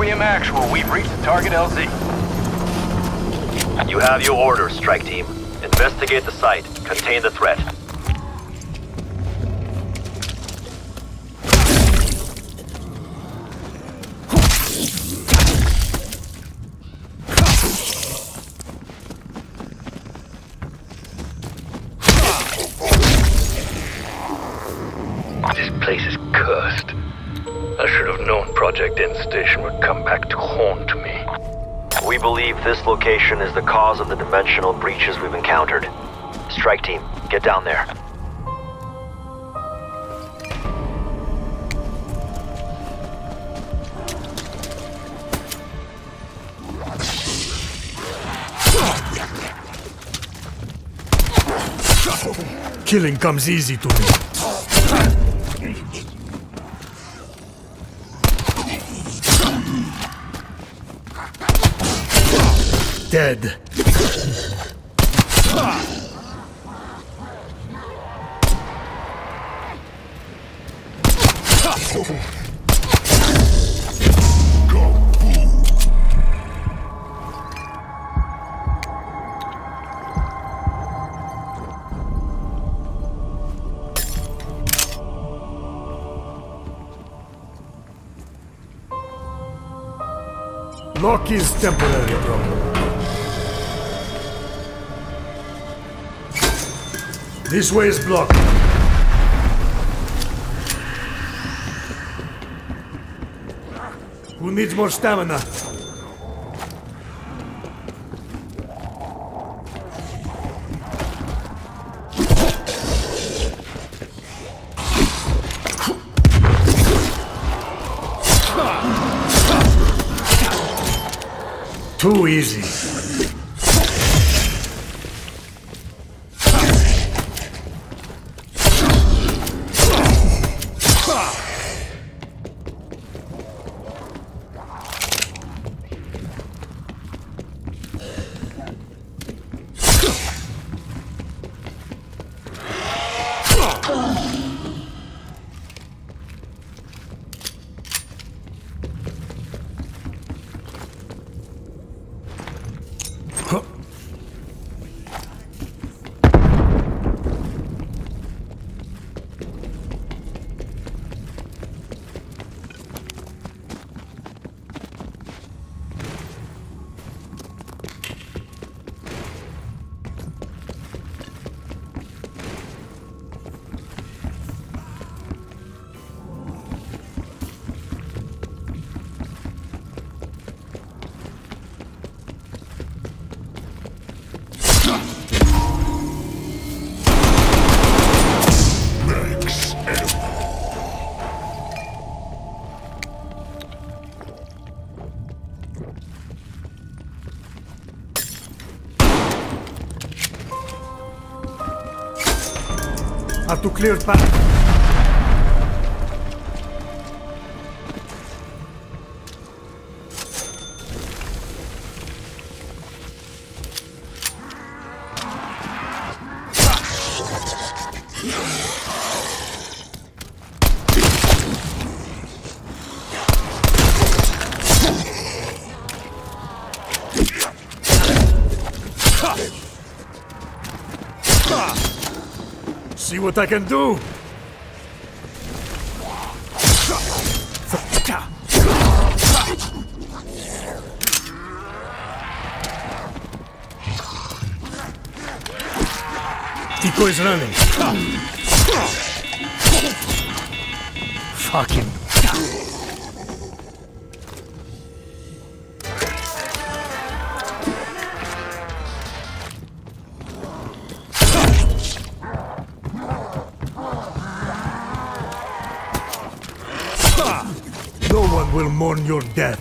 Requiem Actual, we've reached the target LZ. You have your orders, strike team. Investigate the site. Contain the threat. This place is cursed. I should have known Project End Station would come back to haunt me. We believe this location is the cause of the dimensional breaches we've encountered. Strike team, get down there. Killing comes easy to me. Dead. Lock is temporary problem. This way is blocked. Who needs more stamina? Too easy. Have to clear path. See what I can do? Tico is running. Fuck him. No one will mourn your death.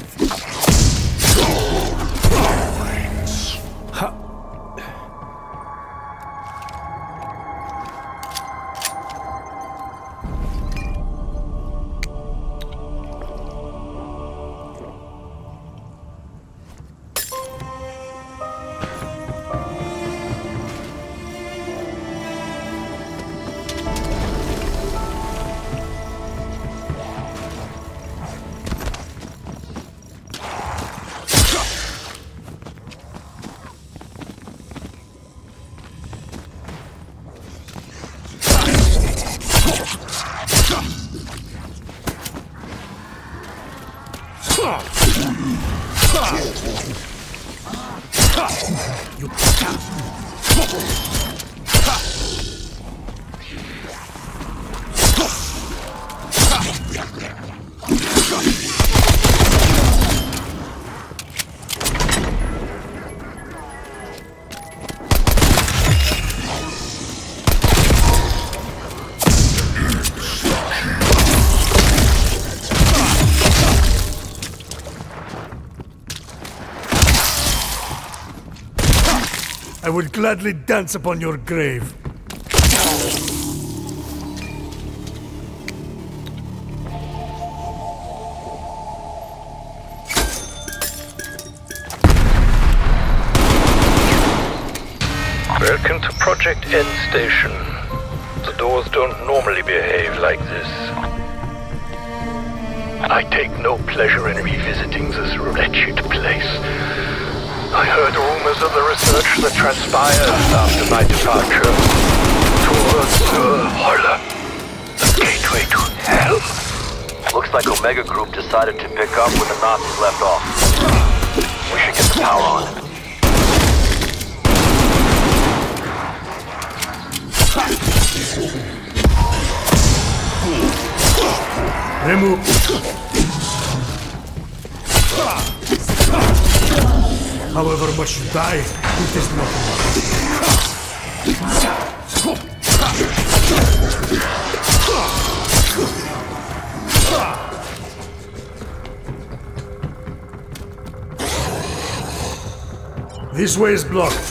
I would gladly dance upon your grave. Welcome to Project End Station. The doors don't normally behave like this. I take no pleasure in revisiting this wretched place. I heard rumors of the research that transpired after my departure towards Holler, the gateway to hell. Looks like Omega Group decided to pick up where the Nazis left off. We should get the power on. Remove. However much you die, it is not enough. This way is blocked.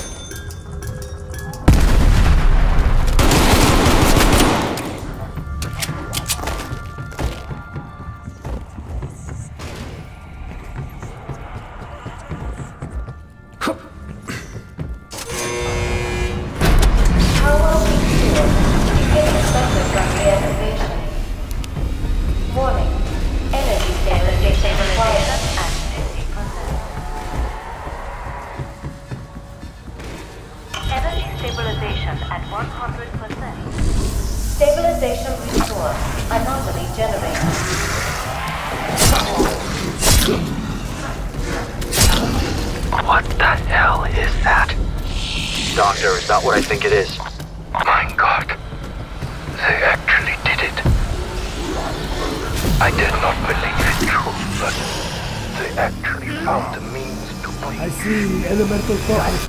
Stabilization at 100%. Stabilization restored. Anomaly generated. What the hell is that? Doctor, is that what I think it is? My God. They actually did it. I did not believe it true, but they actually found the means to breathe. I see elemental properties.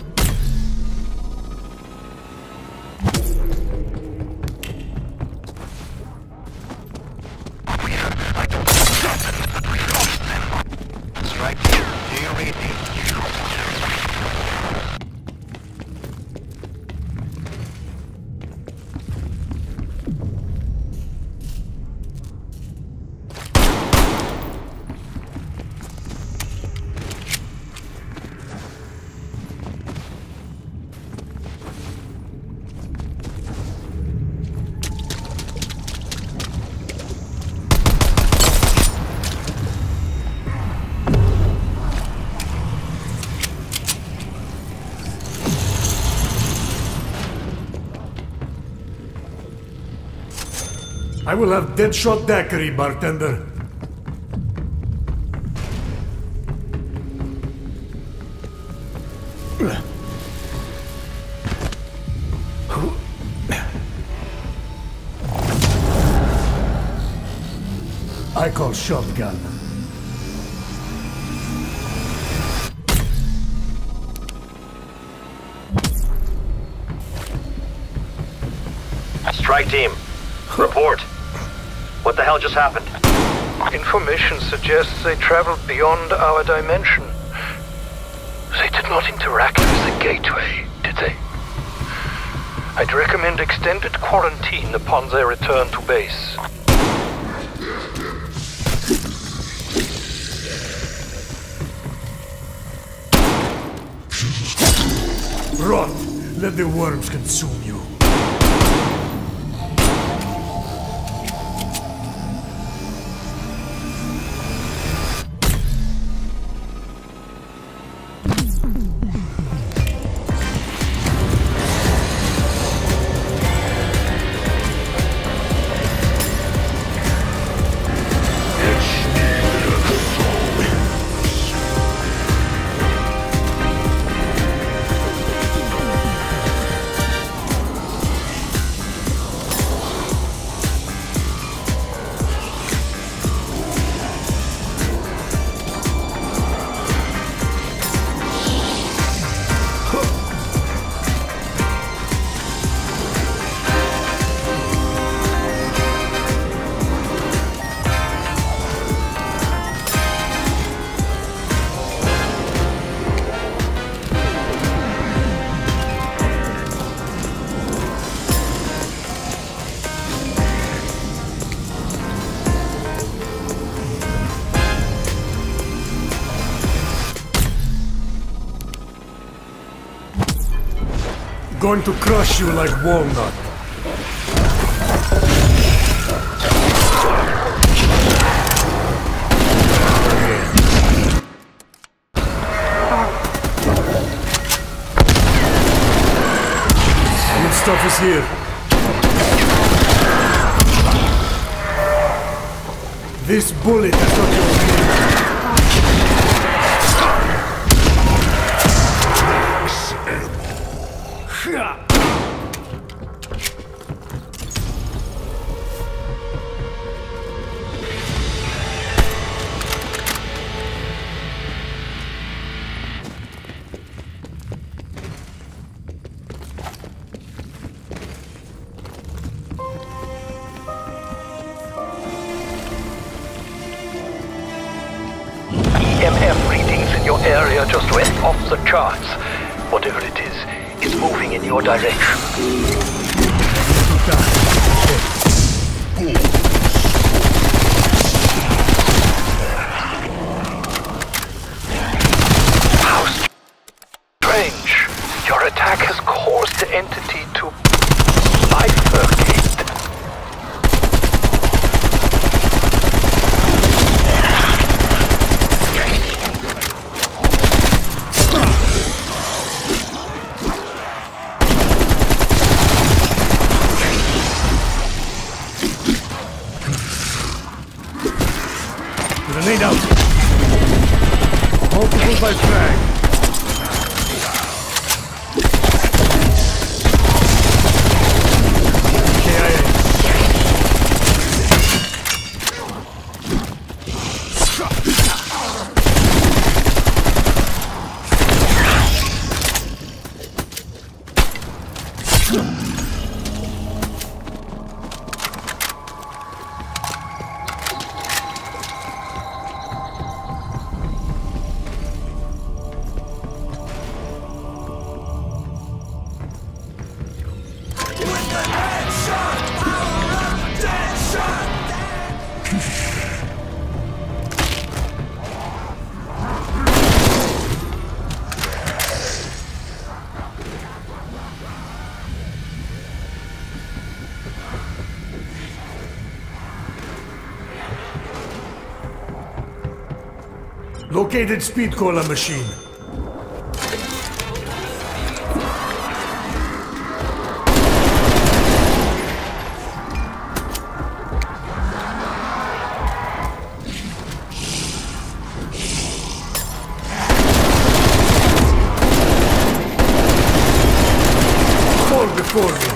I will have Deadshot daiquiri, bartender. I call shotgun. Strike team, report. What the hell just happened? Information suggests they traveled beyond our dimension. They did not interact with the gateway, did they? I'd recommend extended quarantine upon their return to base. Rot! Let the worms consume you. Going to crush you like walnut. Good stuff is here. This bullet has got your name. EMF readings in your area just went off the charts. Whatever it is, it's moving in your direction. How strange. Your attack has caused the entity to bifurcate. Grenade out! Multiple by frag! KIA. Located speed cola machine. Fall before me.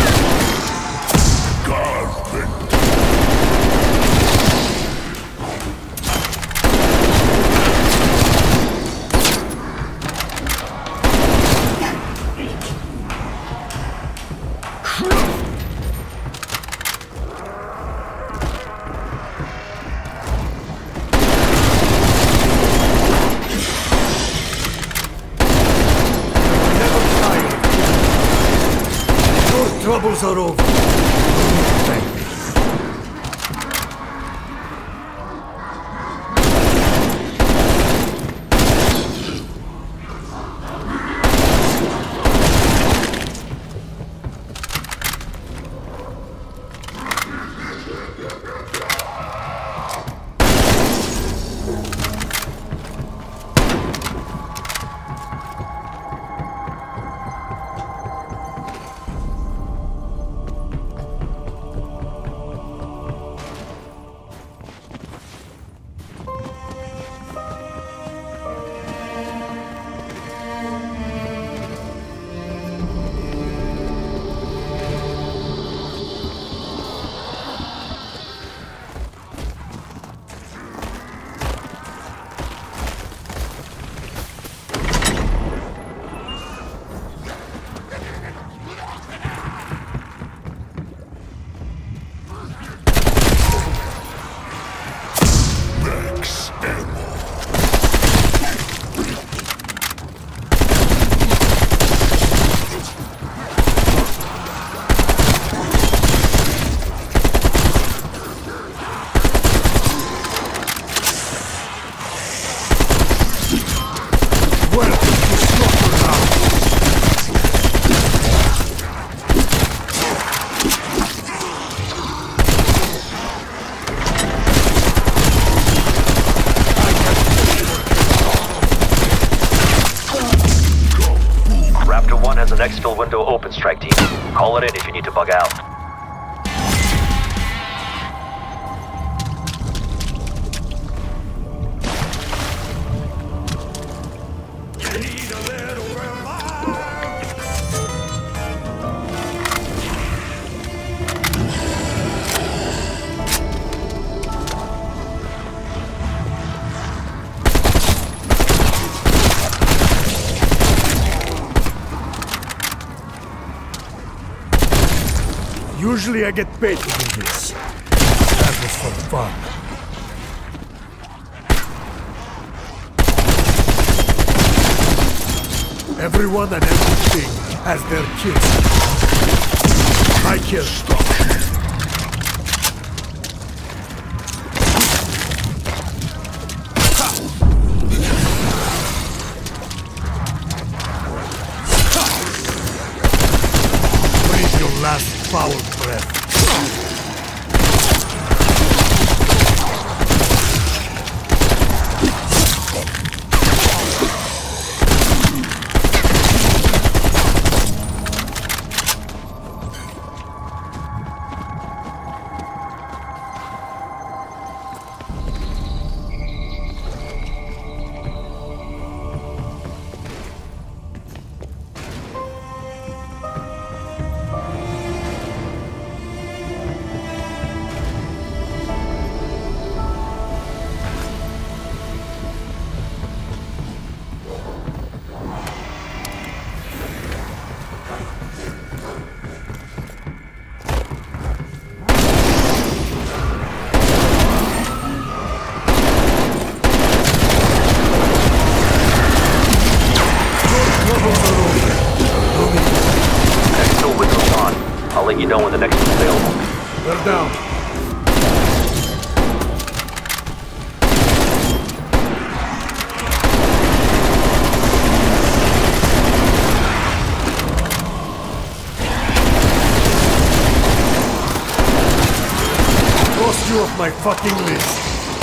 Troubles are over. Thank you. exfil window open, strike team. Call it in if you need to bug out. Usually I get paid to do this. That was for fun. Everyone and everything has their kills. My kill. Breathe your last foul breath. Exfil window's on. I'll let you know when the next one's available. They're down. Cross you off my fucking list.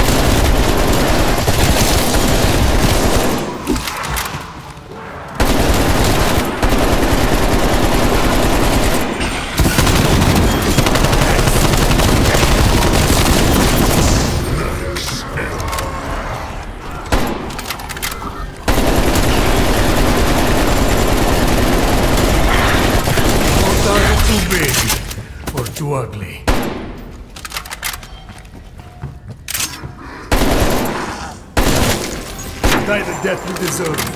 Too big or too ugly. Die the death you deserve.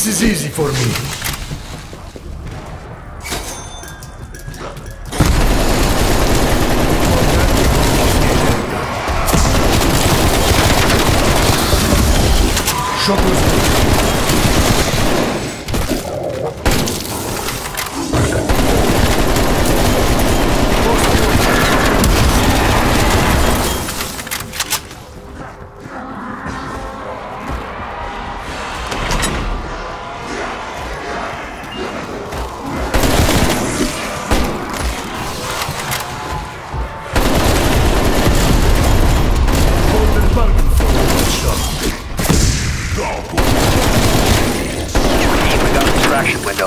This is easy for me. Shockers. Window.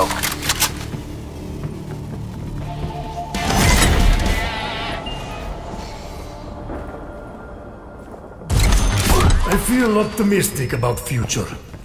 I feel optimistic about future.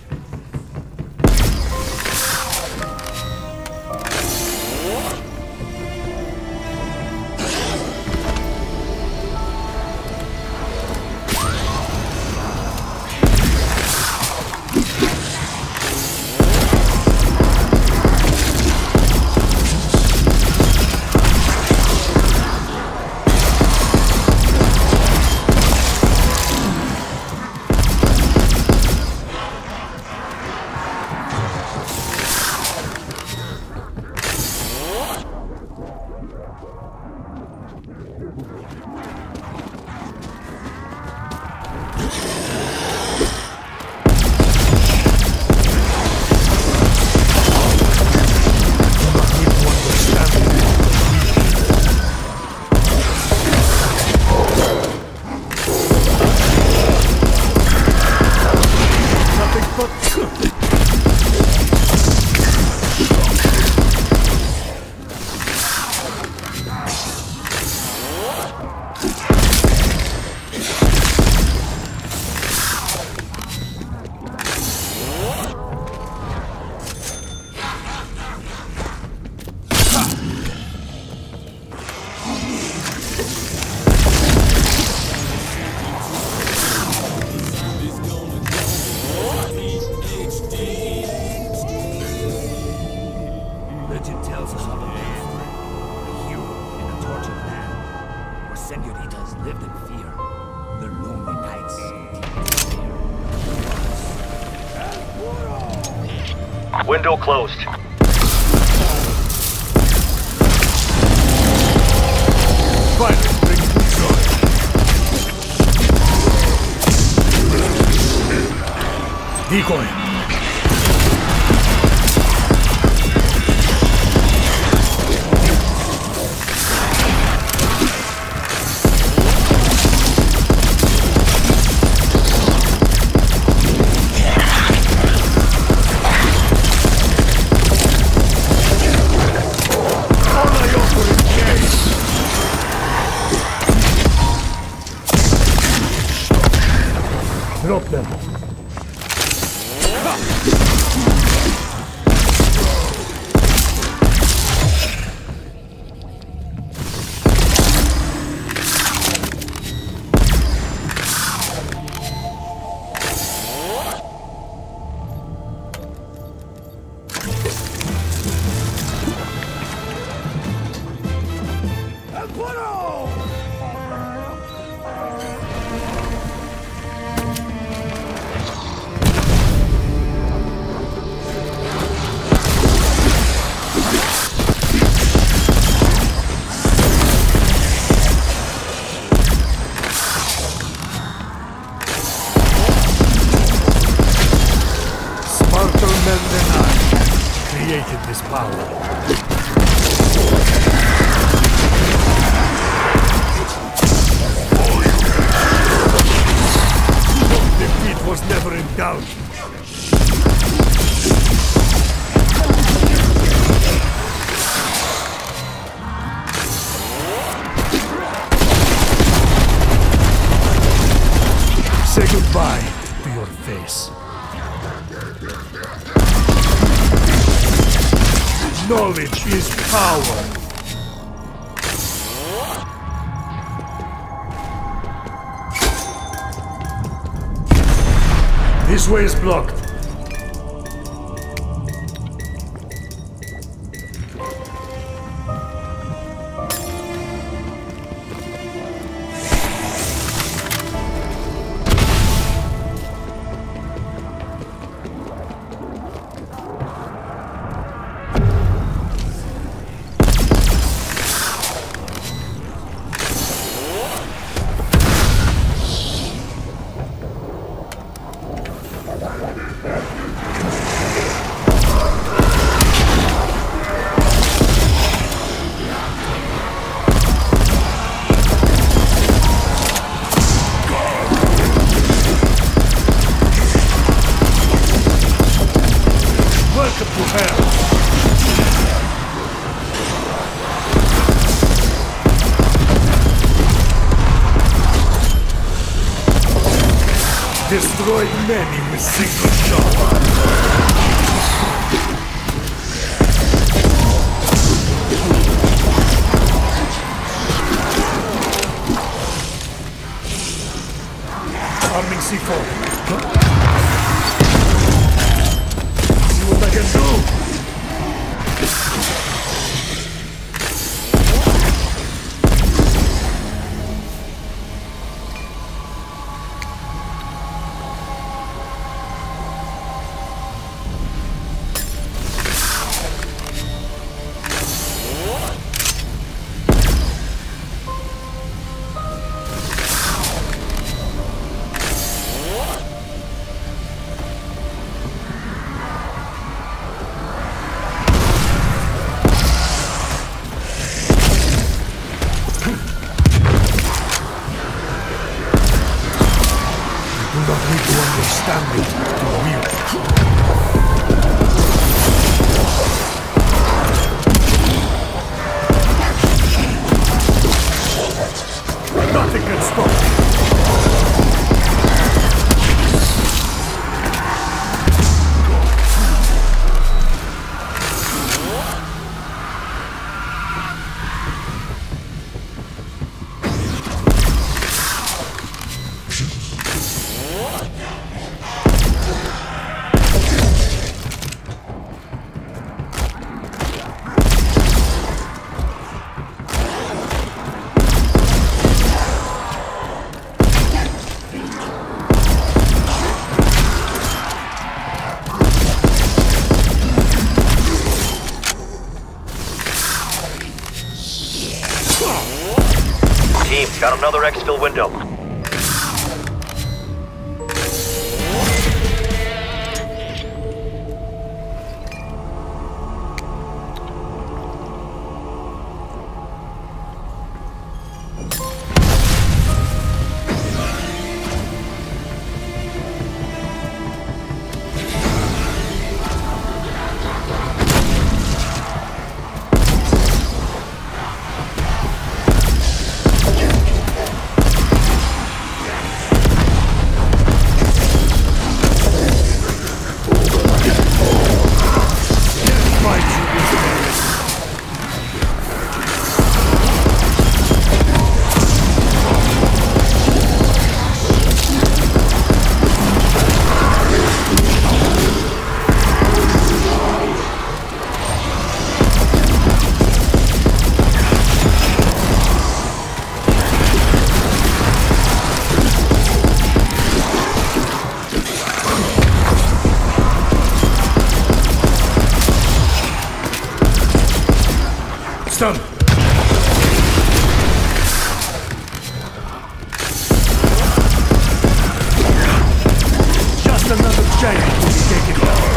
Legend tells us of a man, a hero in a tortured land, where senoritas lived in fear, their lonely nights. Window closed. Finally, brings me joy. Decoy. Drop them. Men than I created this power. Defeat was never in doubt. Say goodbye to your face. Knowledge is power. This way is blocked. Destroyed many with single shot. Arming C4. See what I can do. Understand it to wield it. Nothing can stop me. Team, got another exfil window. Stun! Just another giant to be taken down.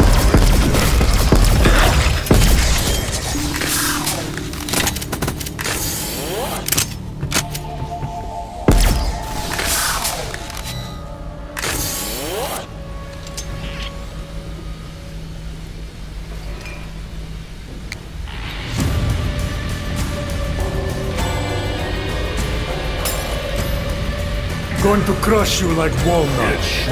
Going to crush you like walnuts.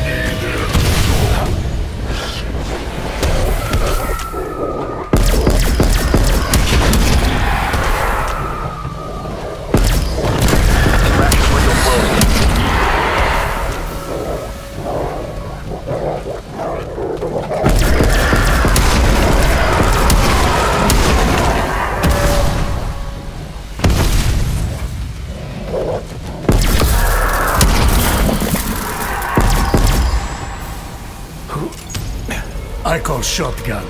I call shotgun.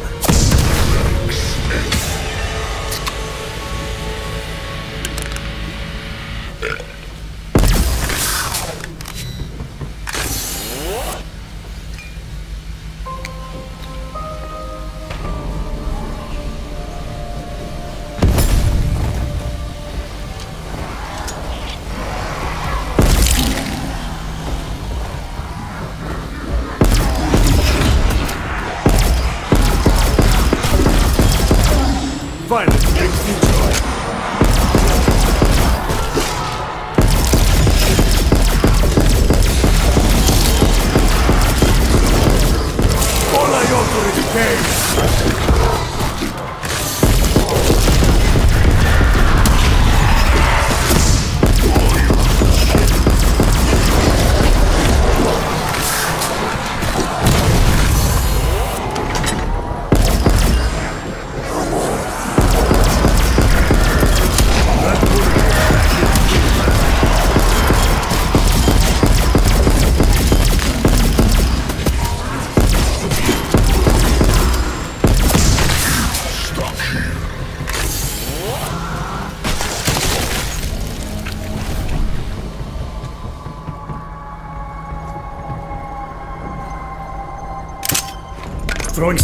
Throwing.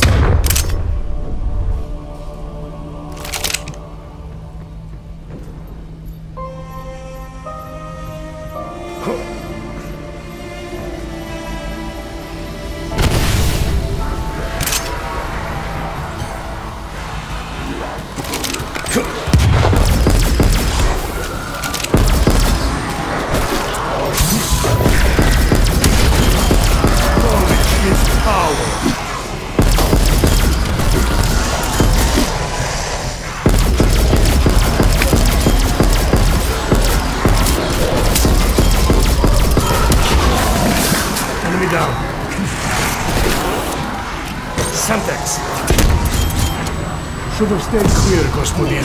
Semtex! Should have stayed clear, Господин.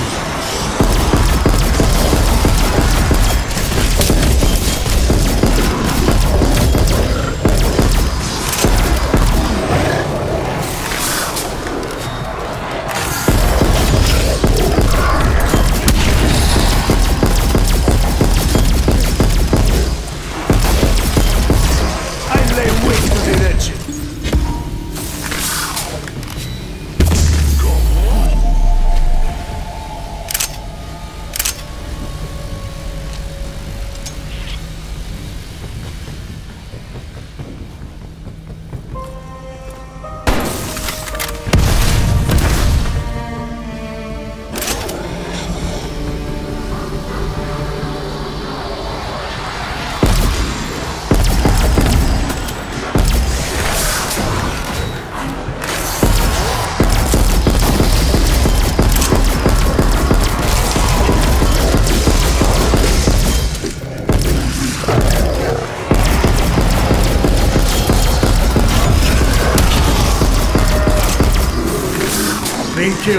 Kill.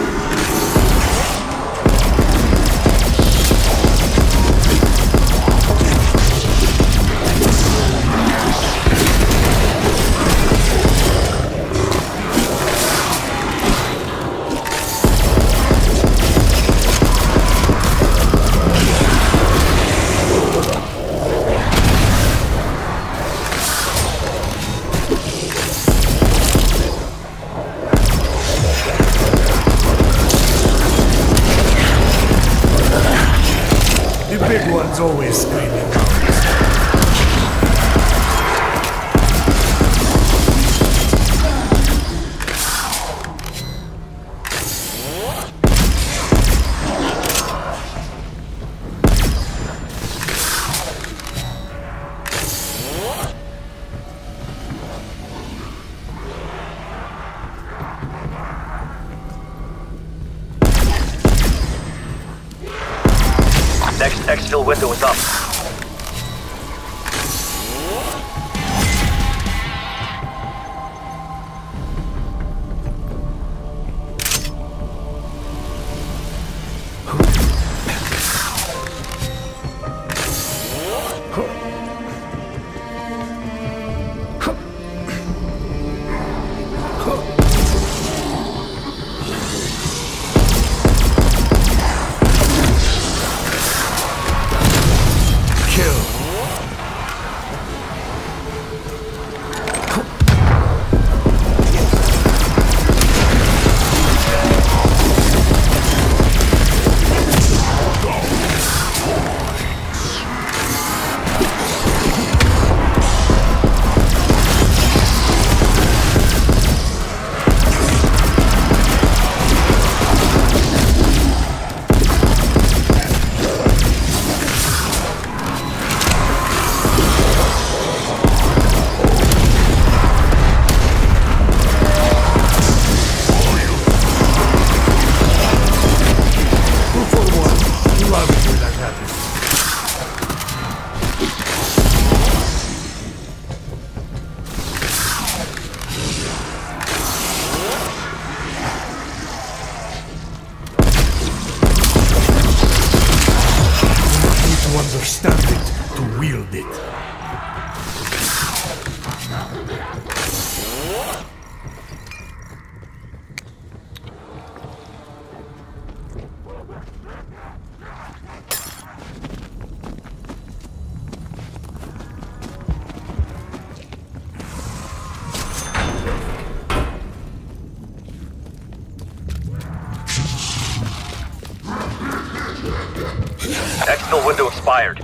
Big one's always screaming out. Next exfil window is up. Understand it, to wield it. Signal window expired.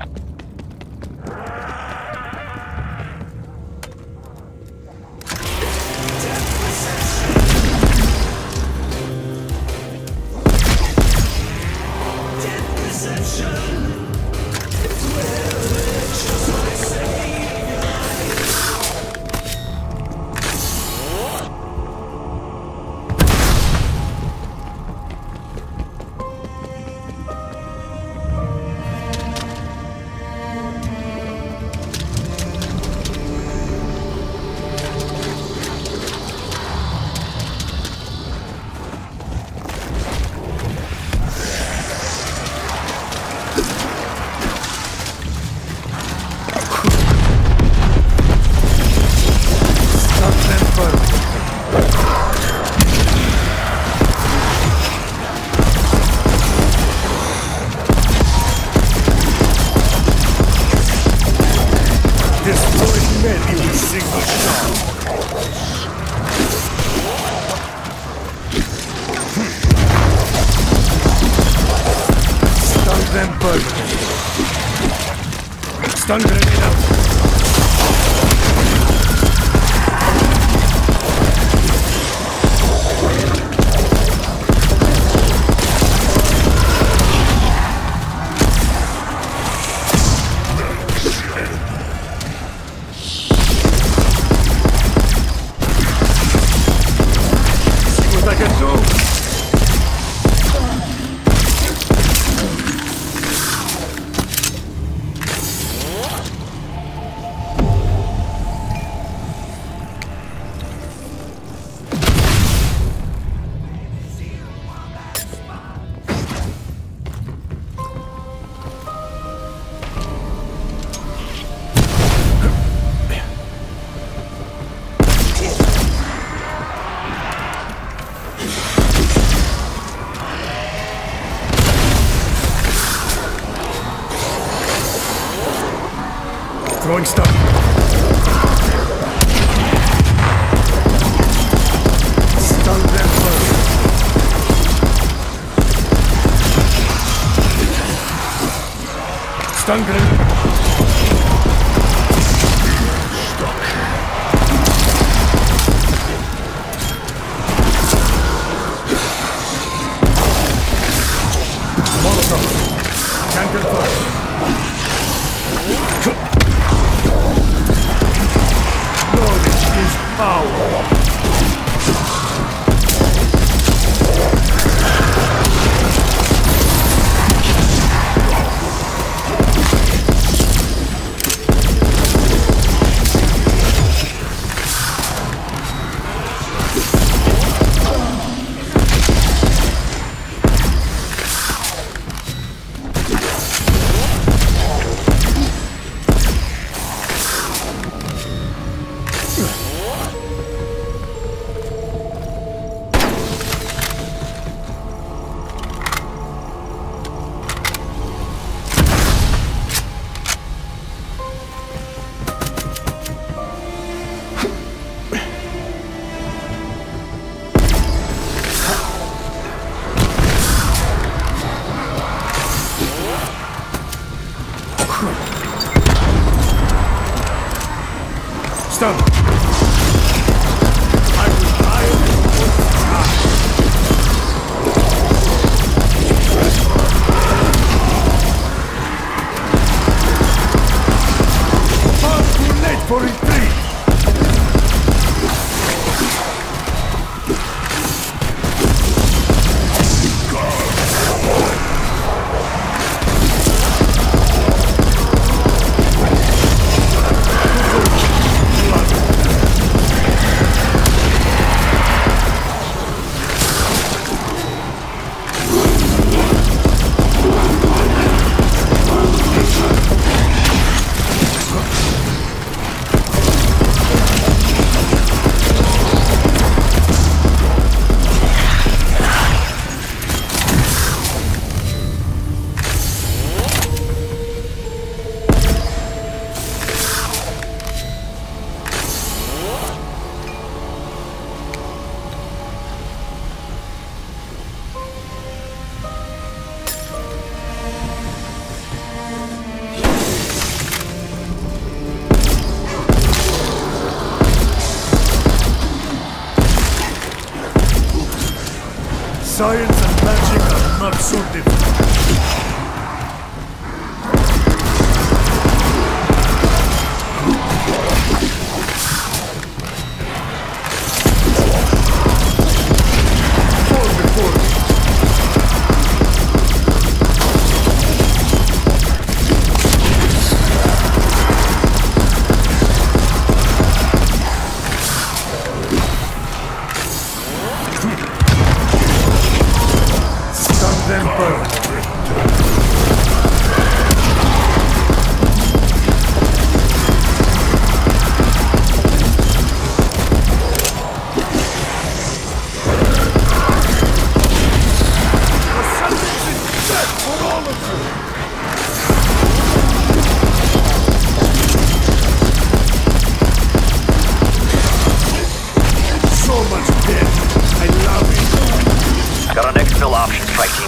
Stun grenade out. See what I can do. Throwing stuff. Stun them first. Stun grenade. Molotov. Can't first. Knowledge is power. Stun. I will far too late for retreat. Blood. Science and magic are not so different. Got an exfil option, strike team.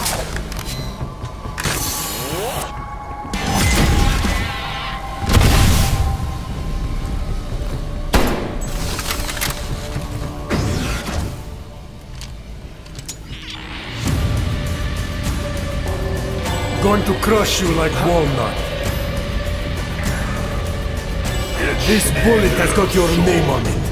Going to crush you like walnut. This bullet has got your name on it.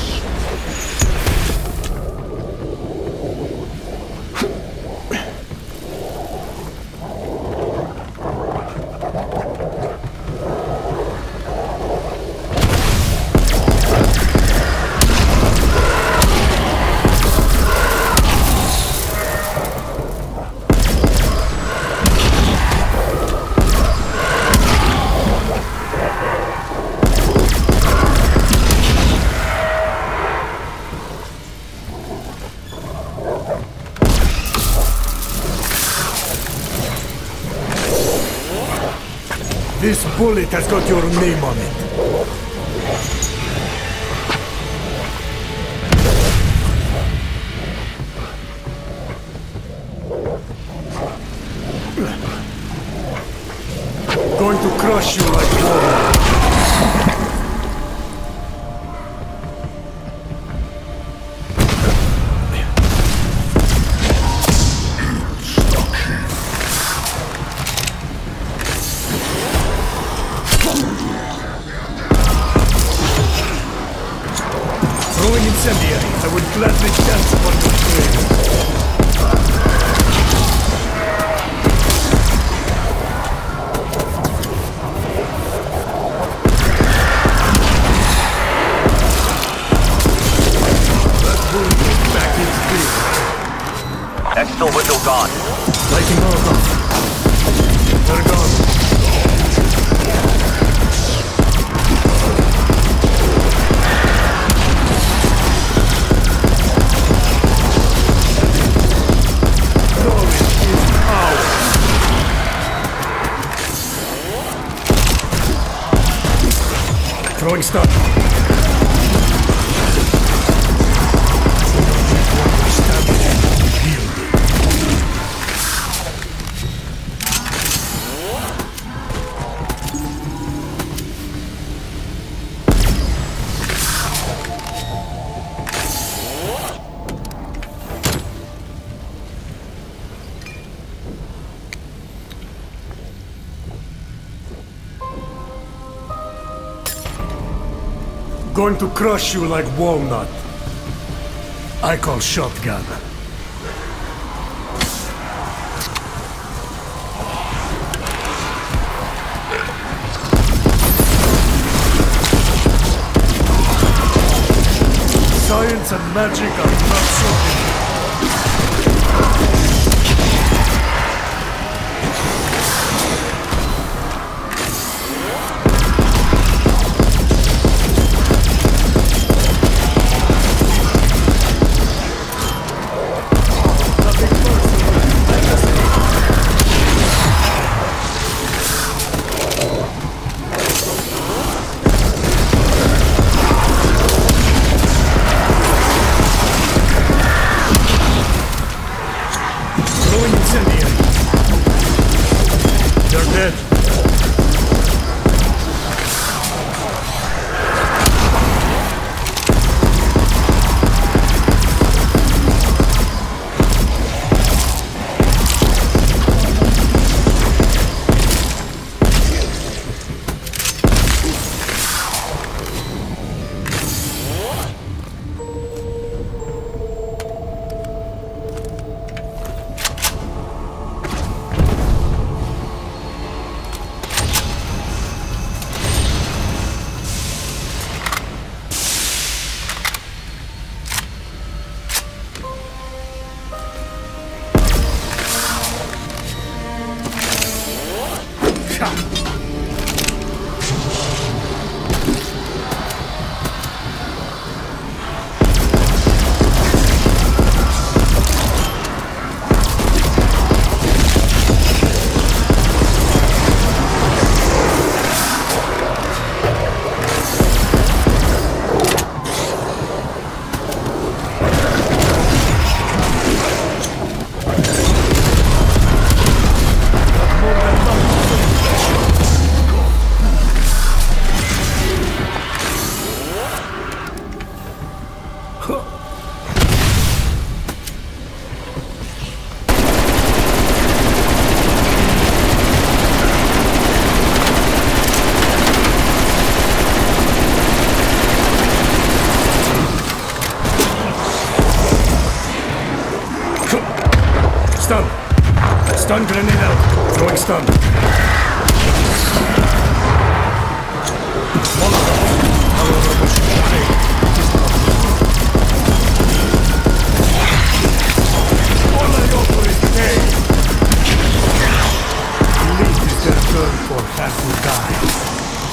This bullet has got your name on it. Going to crush you like walnut. Throwing incendiaries, I would gladly dance upon your grave. That wound is back in speed. Exfil window gone. Lighting all up. They're gone. Throwing stuff. Going to crush you like walnut. I call shotgun. Science and magic are not so different. Stun! Stun grenade out. Throwing stun. Elite is their turn for half will die.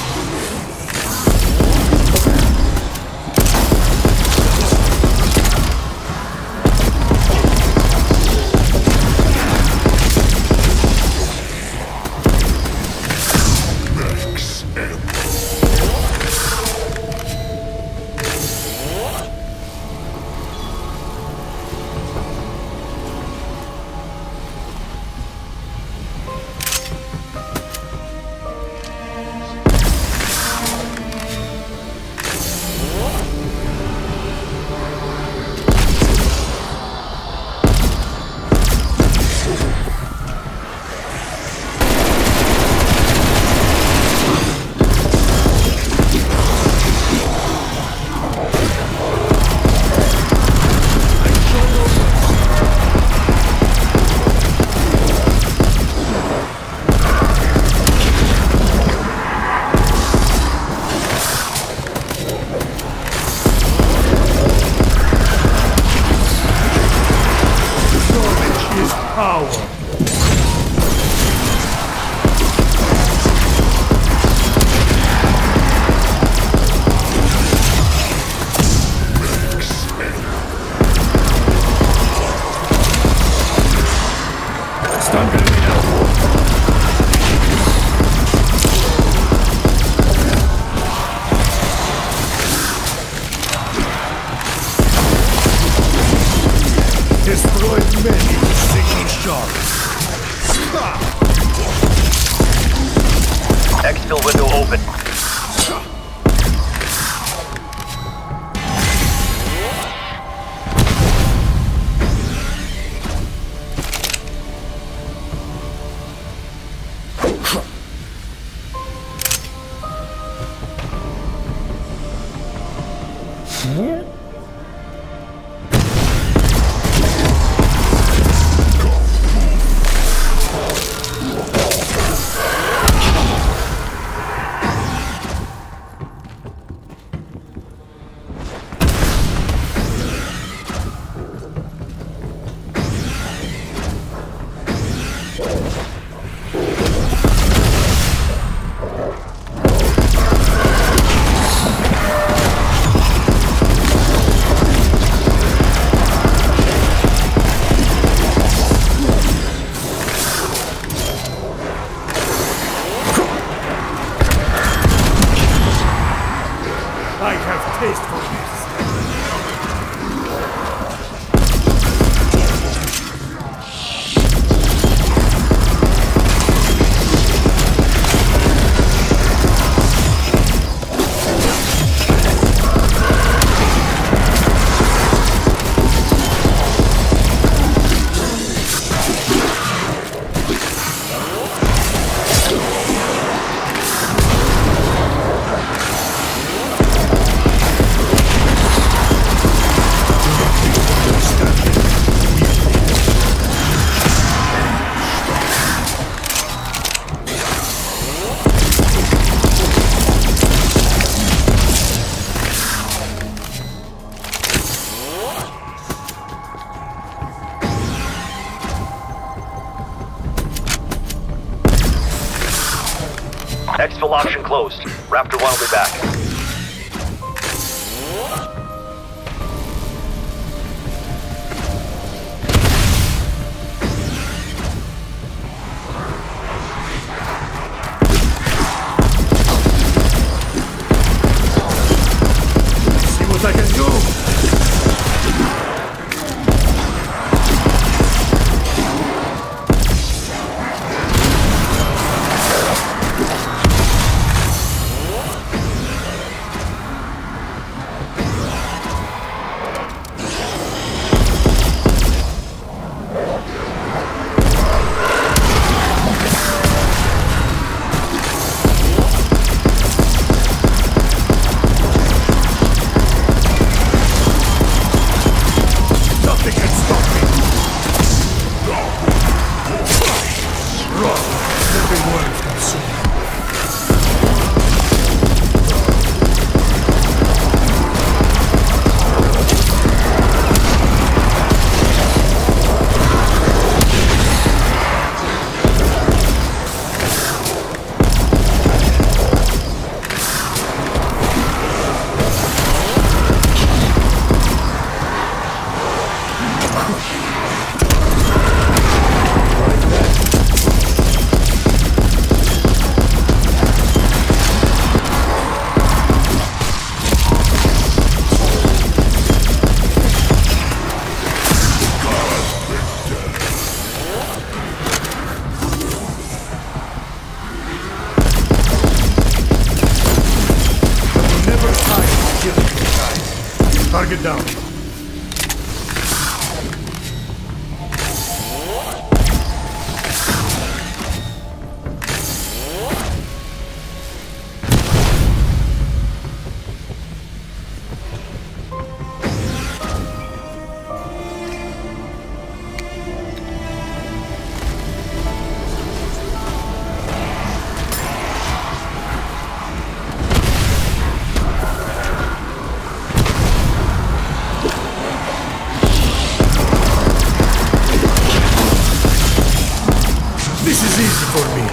Power. Stun grenade out. Destroyed many with single shot. Exfil window open. I have taste for this. Exfil option closed. Raptor 1 will be back. What I can do! Target down. This is easy for me.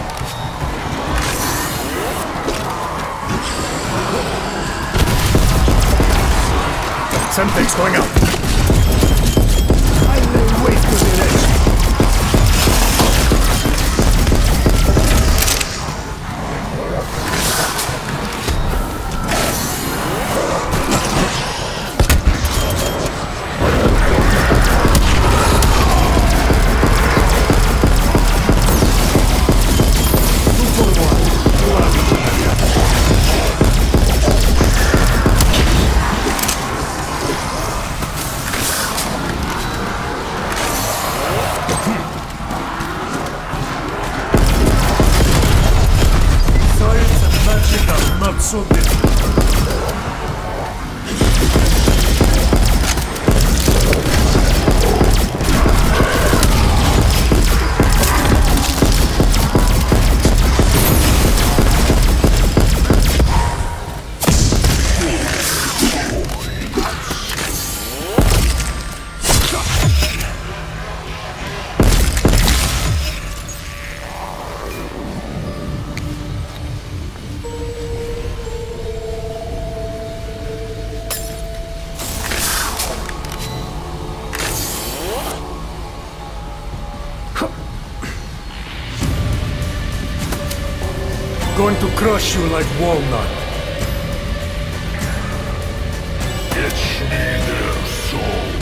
Semtex going up. I lay wait to the edge. Not so difficult. Going to crush you like walnut. It's in their souls.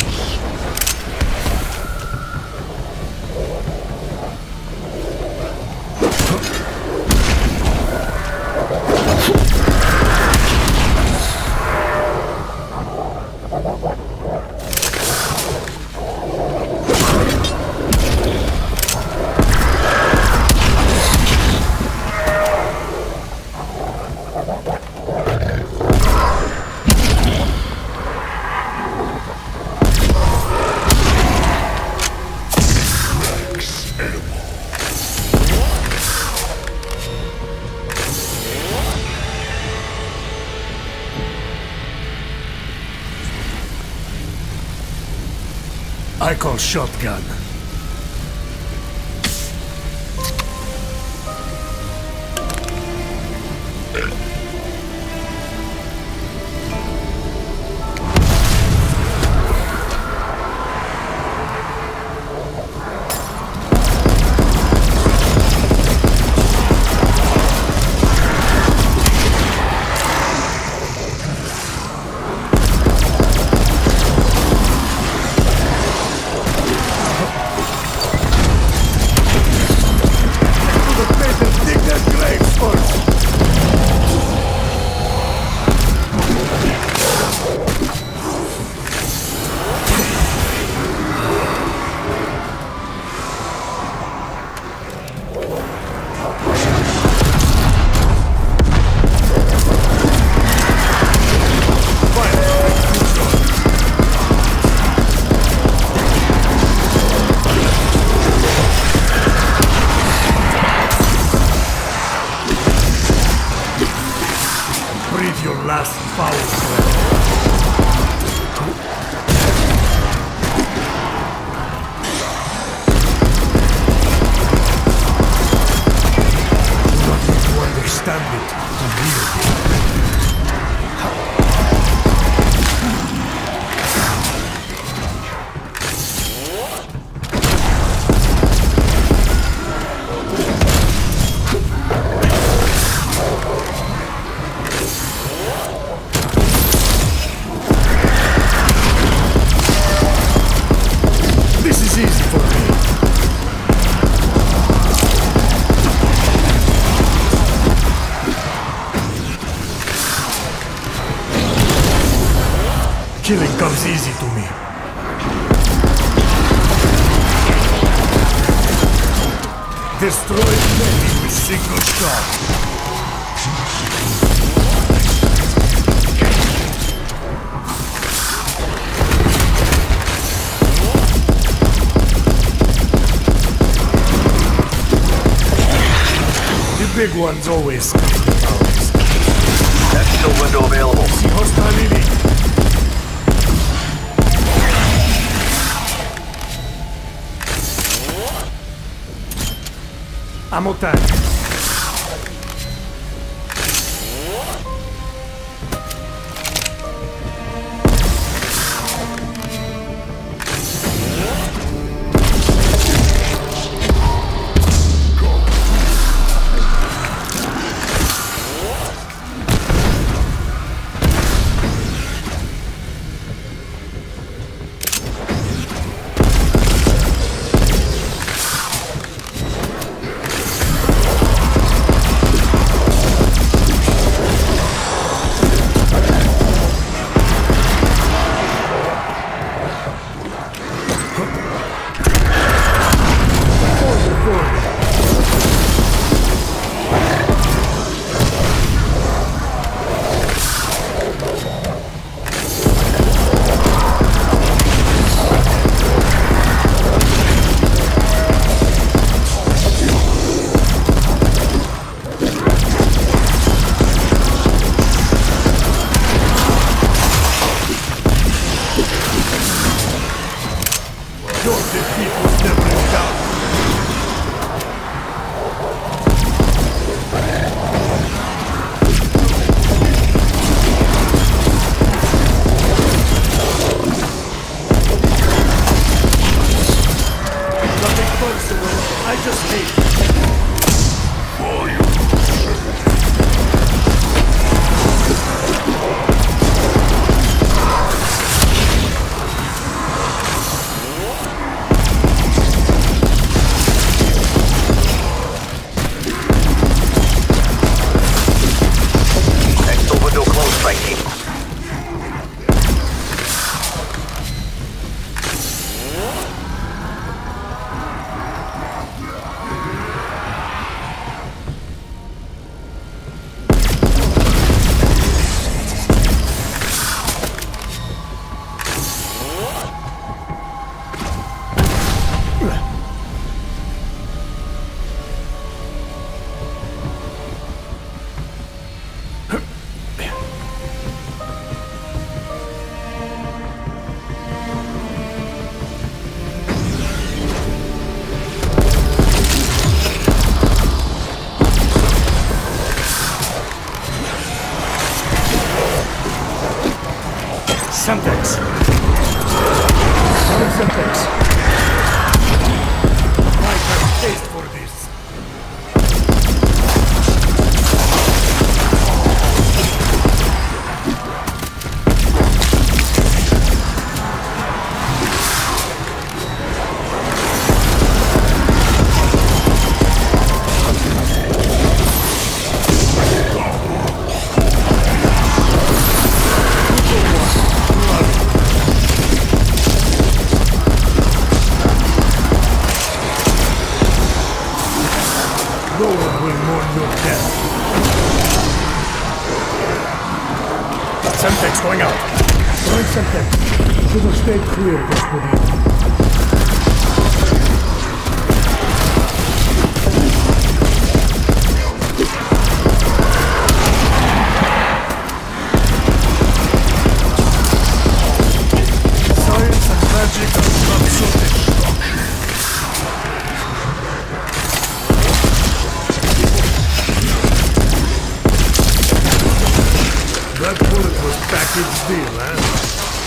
I call shotgun. your last foul breath. Do not need to understand it to wield it. This is easy for me. Killing comes easy to me. Destroy many with single shot. The big ones always speak about us. Exfil window available. See hostile elite. Ammo tank. Your defeat was never in doubt. Nothing personal. I just hate it. Exfil window closed, strike team. Semtex. Semtex. I have taste for this. No one will mourn your death. Semtex going out. Join Semtex. Should have stayed clear, Gospodin. deal, eh?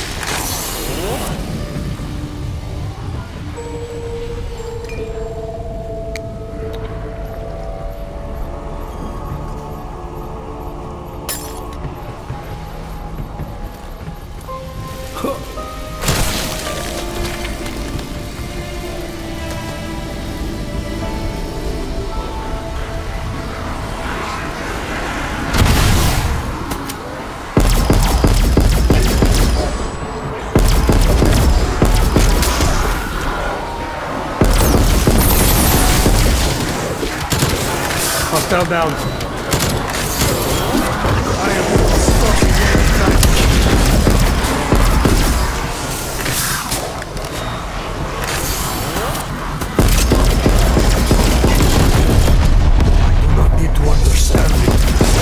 Hostile down. I am fucking airtight. I do not need to understand it.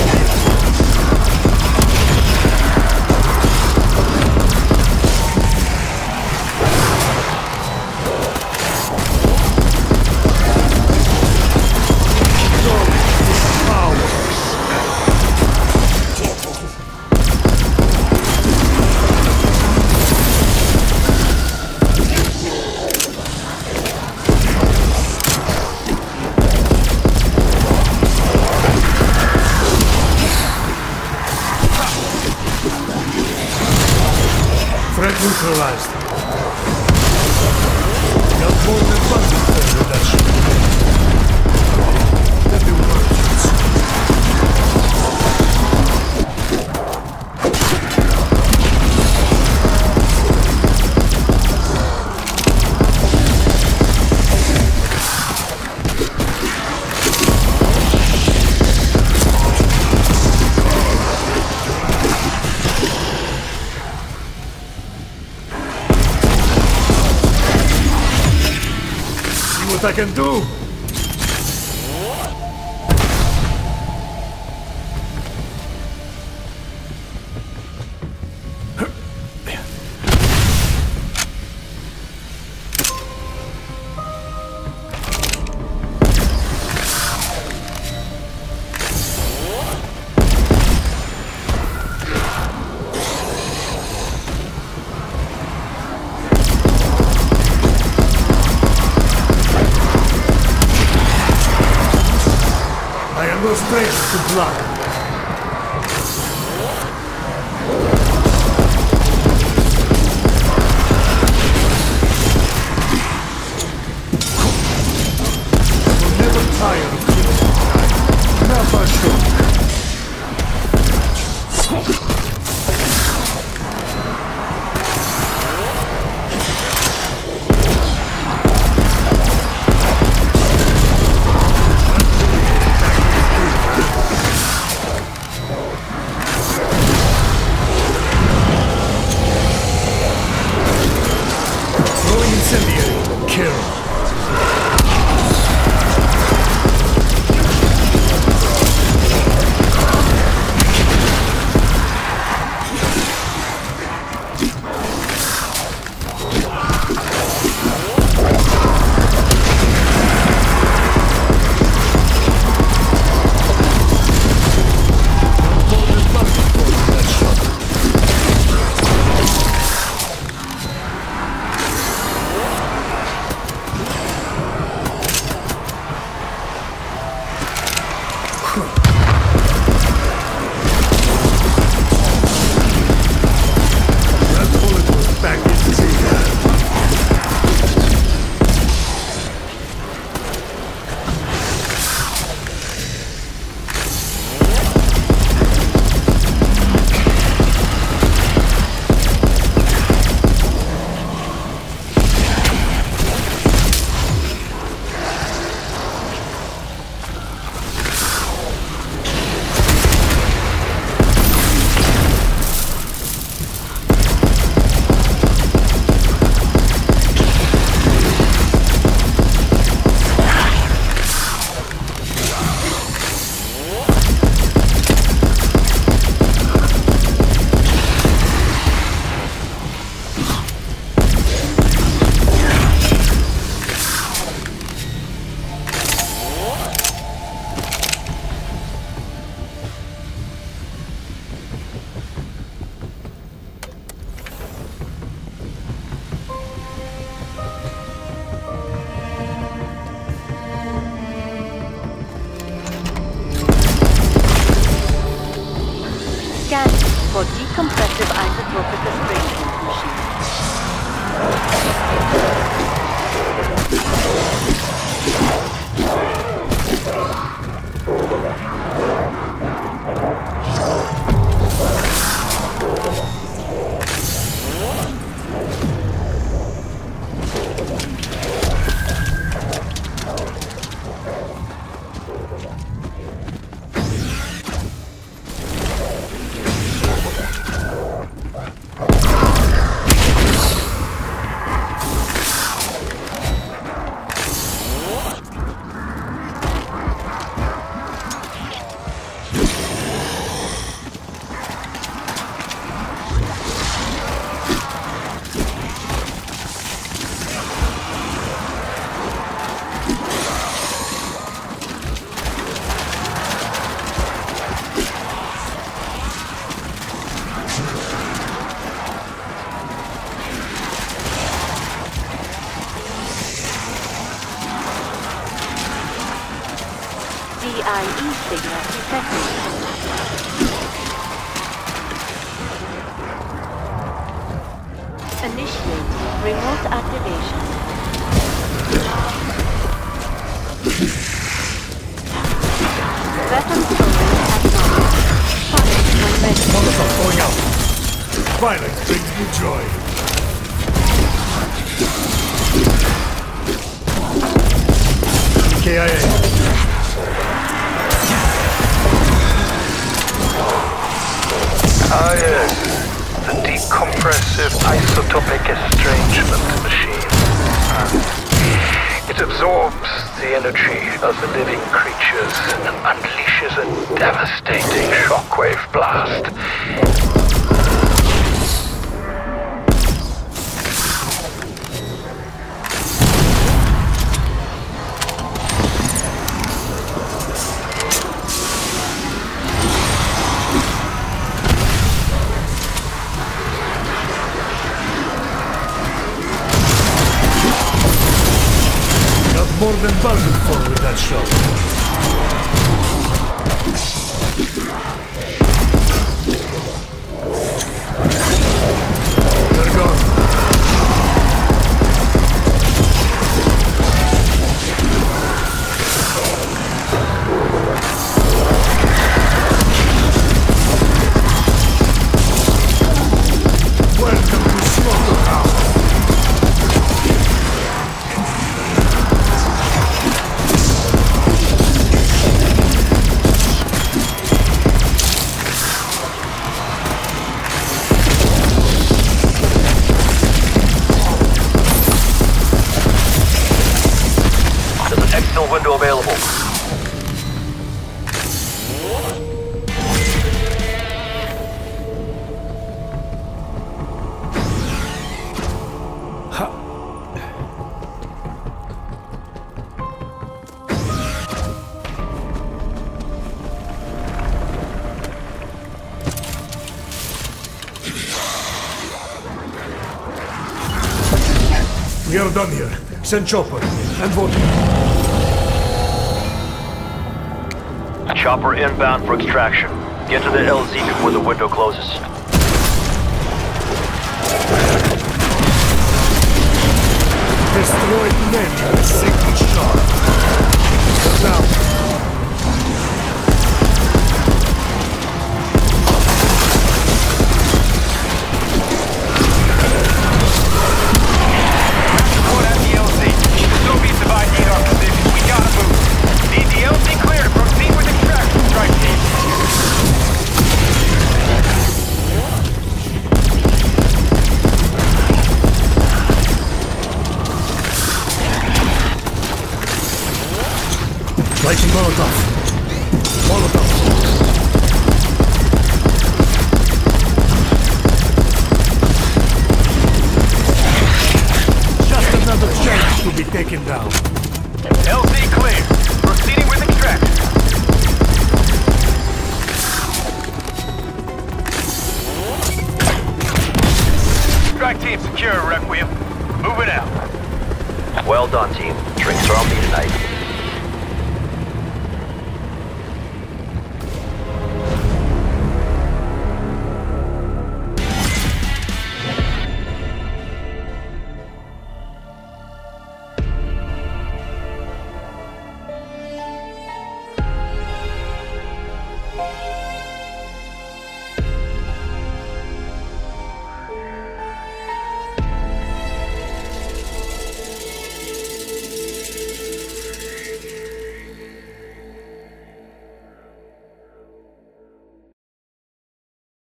Threat neutralized. Got more than one threat reduction. Let me work what I can do. No stranger to blood. I will never tire of killing time. Never should. Incendiary. Kill. Scanning for decompressive isotopic estrangement machine. DIE signal detected. Initiate remote activation. Weapon storage acknowledged. Fire when ready. Molotov going out. Violence brings me joy. KIA. Ah yes, the decompressive isotopic estrangement machine. It absorbs the energy of the living creatures and unleashes a devastating shockwave blast. More than bargained for with that shot. They're gone. Welcome to Slaughterhouse. Window available. We are done here. Send chopper and voting. Chopper inbound for extraction. Get to the LZ before the window closes. Destroyed men with a single shot. Now. Report at the LZ. Soviets have ID'd our position. We gotta move. Need the LZ clear to proceed with extraction, strike team. Lighting Molotov. Molotov. Just another chance to be taken down. LZ clear. Proceeding with extraction. Strike team secure, Requiem. Moving out. Well done, team. Drinks are on me tonight.